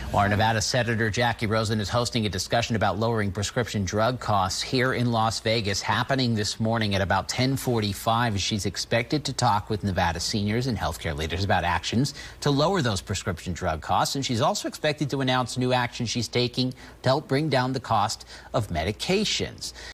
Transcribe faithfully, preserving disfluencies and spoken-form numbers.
Our Nevada Senator Jackie Rosen is hosting a discussion about lowering prescription drug costs here in Las Vegas, happening this morning at about ten forty-five. She's expected to talk with Nevada seniors and healthcare leaders about actions to lower those prescription drug costs. And she's also expected to announce new action she's taking to help bring down the cost of medications.